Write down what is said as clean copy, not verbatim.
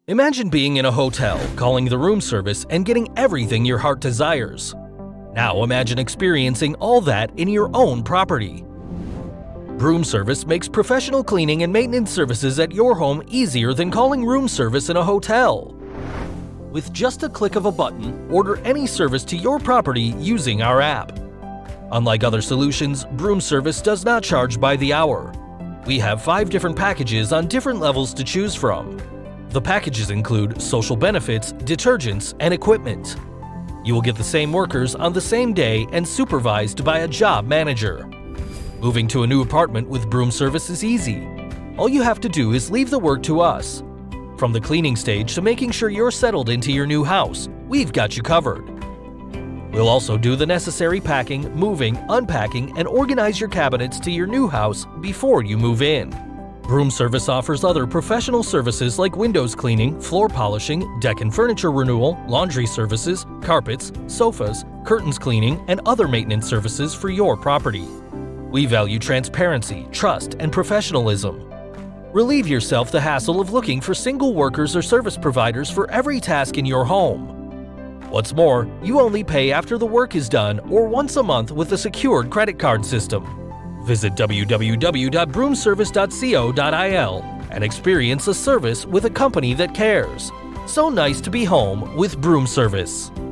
Imagine being in a hotel, calling the room service, and getting everything your heart desires. Now imagine experiencing all that in your own property. Broom Service makes professional cleaning and maintenance services at your home easier than calling room service in a hotel. With just a click of a button, order any service to your property using our app. Unlike other solutions, Broom Service does not charge by the hour. We have 5 different packages on different levels to choose from. The packages include social benefits, detergents, and equipment. You will get the same workers on the same day and supervised by a job manager. Moving to a new apartment with Broom Service is easy. All you have to do is leave the work to us. From the cleaning stage to making sure you're settled into your new house, we've got you covered. We'll also do the necessary packing, moving, unpacking, and organize your cabinets to your new house before you move in. Broom Service offers other professional services like windows cleaning, floor polishing, deck and furniture renewal, laundry services, carpets, sofas, curtains cleaning, and other maintenance services for your property. We value transparency, trust, and professionalism. Relieve yourself the hassle of looking for single workers or service providers for every task in your home. What's more, you only pay after the work is done or once a month with a secured credit card system. Visit www.broomservice.co.il and experience a service with a company that cares. So nice to be home with Broom Service.